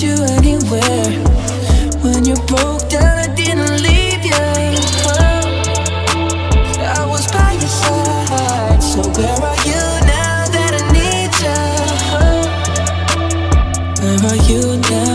you anywhere. When you broke down, I didn't leave you. I was by your side. So where are you now that I need you? Where are you now?